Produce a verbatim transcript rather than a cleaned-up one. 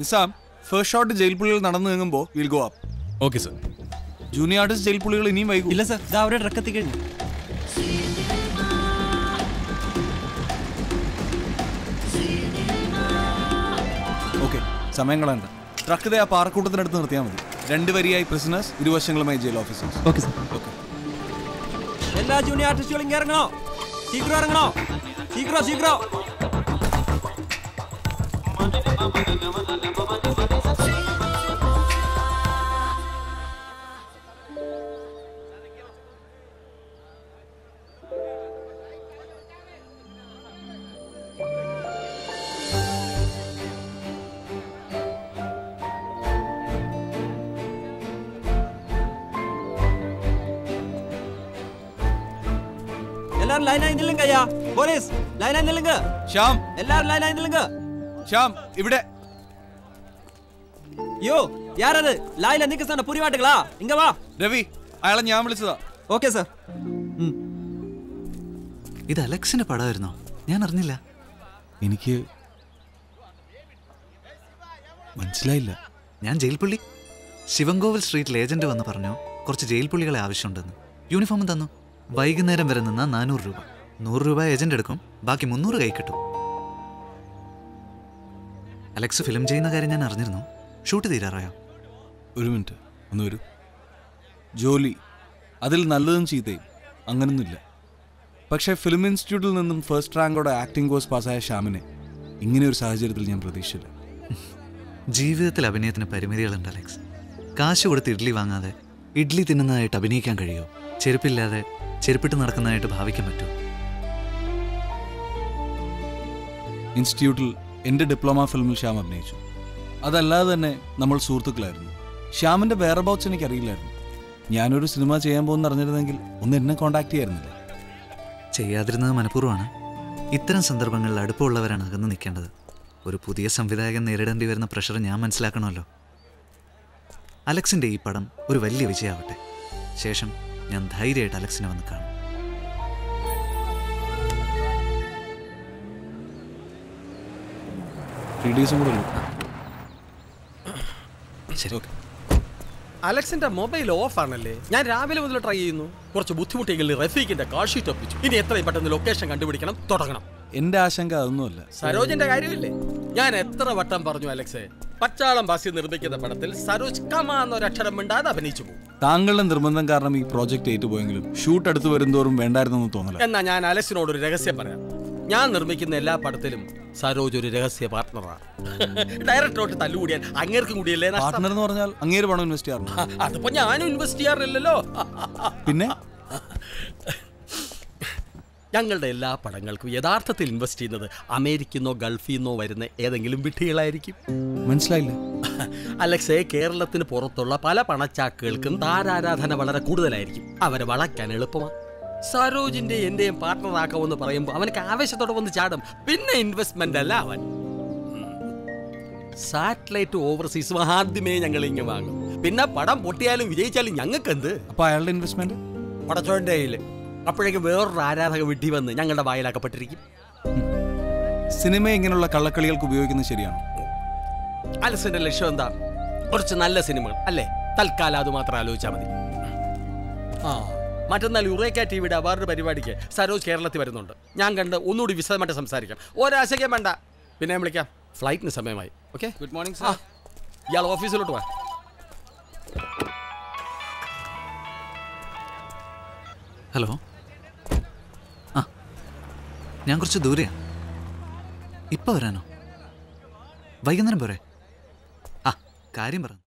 Nizam, first shot jail പുള്ളികൾ നടന്നു നീങ്ങുമ്പോൾ will go up. Okay sir. Junior artist jail പുള്ളികൾ ഇനിയും വൈകും. ഇല്ല സർ, ഇതാ അവരുടെ ട്രക്ക് എത്തിക്കഴിഞ്ഞു. ഓക്കെ, സമയം കളയണ്ട. ട്രക്ക് ദേ ആ പാറക്കൂട്ടത്തിനടുത്ത് നിർത്തിയാൽ മതി. രണ്ട് വരിയായി പ്രിസണേഴ്സ്, ഇരുവശങ്ങളുമായി jail officers. Okay sir. Okay. എല്ലാ ജൂനിയർ ആർട്ടിസ്റ്റുകളും ഇങ്ങനെ ഇറങ്ങണോ? ശീഘ്രം ഇറങ്ങണോ? ശീഘ്രം ശീഘ്രം. எல்லாரும் லைனாய் நில்லுங்க ஐயா. போலீஸ் லைனாய் நில்லுங்க. ശ്യാം, எல்லாரும் லைனாய் நில்லுங்க. ശ്യാം ഇവിടെ. യോ, யாரது? லைன்ல நிக்க சொன்ன புரிவாட்டுங்களா? இங்க வா. രവി, അയാളെ ഞാൻ വിളിച്ചതാ. Okay sir. ഇത് അലക്സിന്റെ പടമായിരുന്നോ? ഞാൻ അറിഞ്ഞില്ല. എനിക്ക് മനസ്സിലായില്ല. ഞാൻ ജയിൽ പുള്ളി. ശിവൻകോവിൽ സ്ട്രീറ്റിൽ ഏജന്റ് വന്ന് പറഞ്ഞു കുറച്ച് ജയിൽ പുള്ളികളെ ആവശ്യമുണ്ടെന്ന്. യൂണിഫോമും തന്നു. വൈകുന്നേരം വരെ നിന്നാൽ നാനൂറ് രൂപ. നൂറ് രൂപ ഏജന്റ് എടുക്കും, ബാക്കി മുന്നൂറ് കൈ കിട്ടും. അലക്സ് ഫിലിം ചെയ്യുന്ന കാര്യം ഞാൻ അറിഞ്ഞിരുന്നു. ഷൂട്ട് തീരാറായോ? ഒരു മിനിറ്റ്, ഒന്ന് വരൂ. ജോലി, അതിൽ നല്ലതും ചീത്തയും അങ്ങനൊന്നുമില്ല. പക്ഷേ ഫിലിം ഇൻസ്റ്റിറ്റ്യൂട്ടിൽ നിന്നും ഫസ്റ്റ് റാങ്കോടെ ആക്ടിംഗ് കോഴ്സ് പാസ്സായ ശ്യാമിനെ ഇങ്ങനെ ഒരു സാഹചര്യത്തിൽ ഞാൻ പ്രതീക്ഷിച്ചില്ല. ജീവിതത്തിൽ അഭിനയത്തിന് പരിമിതികളുണ്ട് അലക്സ്. കാശ് കൊടുത്ത് ഇഡ്ഡലി വാങ്ങാതെ ഇഡ്ഡലി തിന്നുന്നതായിട്ട് അഭിനയിക്കാൻ കഴിയുമോ? ചെരുപ്പില്ലാതെ ചെരുപ്പിട്ട് നടക്കുന്നതായിട്ട് ഭാവിക്കാൻ പറ്റുമോ? ഇൻസ്റ്റിറ്റ്യൂട്ടിൽ എൻ്റെ ഡിപ്ലോമ ഫിലിമിൽ ശ്യാം അഭിനയിച്ചു. അതല്ലാതെ തന്നെ നമ്മൾ സുഹൃത്തുക്കളായിരുന്നു. ശ്യാമിൻ്റെ വേറെ ബൗട്ട്സ് എനിക്കറിയില്ലായിരുന്നു. ഞാനൊരു സിനിമ ചെയ്യാൻ പോകുന്ന അറിഞ്ഞിരുന്നെങ്കിൽ ഒന്ന് എന്നെ കോൺടാക്ട് ചെയ്യായിരുന്നില്ല. ചെയ്യാതിരുന്നത് മനഃപൂർവ്വമാണ്. ഇത്തരം സന്ദർഭങ്ങളിൽ അടുപ്പമുള്ളവരാണ് അകന്ന് നിൽക്കേണ്ടത്. ഒരു പുതിയ സംവിധായകൻ നേരിടേണ്ടി വരുന്ന പ്രഷർ ഞാൻ മനസ്സിലാക്കണമല്ലോ. അലക്സിൻ്റെ ഈ പടം ഒരു വലിയ വിജയമാവട്ടെ. ശേഷം ഞാൻ ധൈര്യമായിട്ട് അലക്സിനെ വന്ന് കാണും. ശരി, ഓക്കെ. അലക്സിന്റെ മൊബൈൽ ഓഫ് ആണല്ലേ? ഞാൻ രാവിലെ മുതൽ ട്രൈ ചെയ്യുന്നു. കുറച്ച് ബുദ്ധിമുട്ടെങ്കിൽ റഫീഖിന്റെ കാൾ ഷീറ്റ് ഒപ്പിച്ചു. ഇനി എത്രയും പെട്ടെന്ന് ലൊക്കേഷൻ കണ്ടുപിടിക്കണം, തുടങ്ങണം. എന്റെ ആശങ്ക അതൊന്നുമല്ല. സരോജിന്റെ കാര്യമില്ലേ? ഞാൻ എത്ര വട്ടം പറഞ്ഞു അലക്സേ, പച്ചാളം ബാസി നിർമ്മിക്കുന്ന പടത്തിൽ സരോജ് കമാ എന്നൊരക്ഷരം മിണ്ടാതെ അഭിനയിച്ചു പോകും. താങ്കളുടെ നിർബന്ധം കാരണം ഈ പ്രോജക്റ്റ് ഏറ്റുപോയെങ്കിലും ഷൂട്ട് അടുത്ത് വരുന്തോറും വേണ്ടായിരുന്നു തോന്നില്ല. എന്നാ ഞാൻ അലക്സിനോട് ഒരു രഹസ്യം പറയാം. ഞാൻ നിർമ്മിക്കുന്ന എല്ലാ പടത്തിലും സരോജ് ഒരു രഹസ്യ പാർട്ട്ണറാണ്. ഡയറക്ടറോട്ട് തല്ലുകൂടിയാൽ അങ്ങേർക്കും കൂടിയല്ലേ പാർട്ട്ണർ എന്ന് പറഞ്ഞാൽ അങ്ങേര് പണം ഇൻവെസ്റ്റ് ചെയ്യാറുണ്ട്. അതിപ്പോ ഞാനും ഇൻവെസ്റ്റ് ചെയ്യാറില്ലല്ലോ. പിന്നെ ഞങ്ങളുടെ എല്ലാ പടങ്ങൾക്കും യഥാർത്ഥത്തിൽ ഇൻവെസ്റ്റ് ചെയ്യുന്നത് അമേരിക്കന്നോ ഗൾഫിന്നോ വരുന്ന ഏതെങ്കിലും വിഡ്ഢികളായിരിക്കും. മനസ്സിലായില്ല അലക്സേ, കേരളത്തിന് പുറത്തുള്ള പല പണച്ചാക്കുകൾക്കും താരാരാധന വളരെ കൂടുതലായിരിക്കും. അവരെ വളയ്ക്കാൻ എളുപ്പമാണ്. സരോജിന്റെ എന്റെയും പാർട്ട്ണറാക്കാമെന്ന് പറയുമ്പോൾ അവനക്ക് ആവേശത്തോടെ വന്ന് ചാടും. പിന്നെ ഇൻവെസ്റ്റ്മെന്റ് അല്ല അവൻ. സാറ്റലൈറ്റ് ഓവർസീസ് ആദ്യമേ ഞങ്ങൾ ഇങ്ങനെ വാങ്ങും. പിന്നെ പടം പൊട്ടിയാലും വിജയിച്ചാലും ഞങ്ങൾക്ക് എന്ത്? അപ്പൊ അയാളുടെ ഇൻവെസ്റ്റ്മെന്റ് പടച്ചോന്റെ കയ്യിൽ. അപ്പോഴേക്കും വേറൊരു ആരാധക വിഡ്ഢി വന്ന് ഞങ്ങളുടെ വായിലാക്കപ്പെട്ടിരിക്കും. സിനിമ ഇങ്ങനെയുള്ള കള്ളക്കളികൾക്ക് ഉപയോഗിക്കുന്നത് ശരിയാണ്. അലക്സിന്റെ ലക്ഷ്യം എന്താ? കുറച്ച് നല്ല സിനിമകൾ അല്ലേ? തൽക്കാലം അത് മാത്രം ആലോചിച്ചാൽ മതി. ആ മറ്റന്നാൾ യുറേക്ക ടിവിയുടെ അവാർഡ് പരിപാടിക്ക് സരോജ് കേരളത്തിൽ വരുന്നുണ്ട്. ഞാൻ കണ്ട് ഒന്നുകൂടി വിശദമായിട്ട് സംസാരിക്കാം. ഒരാശയ്ക്കും വേണ്ട. പിന്നെ വിളിക്കാം. ഫ്ലൈറ്റിന് സമയമായി. Okay, good morning sir. ഇയാൾ ഓഫീസിലോട്ട് വാ. ഹലോ. ആ, ഞാൻ കുറച്ച് ദൂരെയാണ്. ഇപ്പം വരാനോ? വൈകുന്നേരം പോരെ? ആ, കാര്യം പറ.